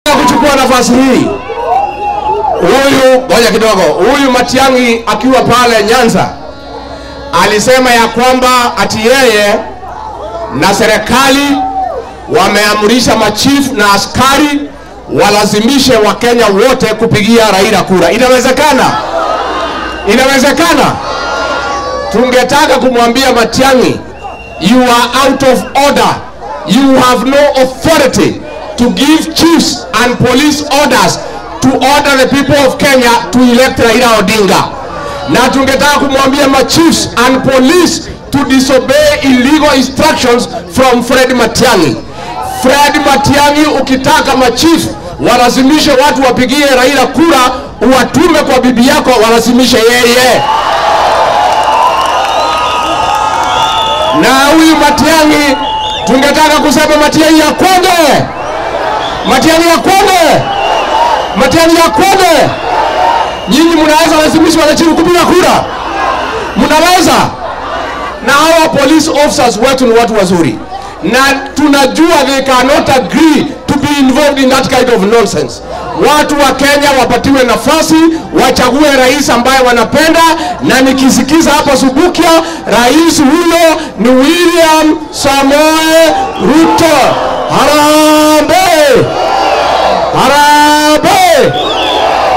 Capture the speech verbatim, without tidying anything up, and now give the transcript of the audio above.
kuchukua nafasi hii, huyu ngoja kidogo, huyu Matiang'i akiwa pale Nyanza alisema ya kwamba ati yeye na serikali wameamrisha machief na askari walazimishe Wakenya wote kupigia Raila kura. Inawezekana? Inawezekana? Tungetaka kumwambia Matiang'i, you are out of order. You have no authority to give chiefs and police orders to order the people of Kenya to elect Raila Odinga. Na tungetaka kumwambia ma chiefs and police to disobey illegal instructions from Fred Matiang'i. Fred Matiang'i, ukitaka ma chief walazimishe watu wapigie Raila kura, uwatume kwa bibi yako walazimishe yeye. Na huyu Matiang'i tungetaka kusema Matiang'i ya kwende. Matiang'i ya kwende. Matiang'i ya kwende. Nyinyi mnaweza lazimisha wananchi kupiga kura? Mnaweza? Na hawa police officers wetu ni watu wazuri. Na tunajua they cannot agree to be involved in that kind of nonsense. Watu wa Kenya wapatiwe nafasi, wachague rais ambaye wanapenda, na nikisikiza hapa Subukia, rais huyo ni William Samoei Ruto. Harambee! Harambee!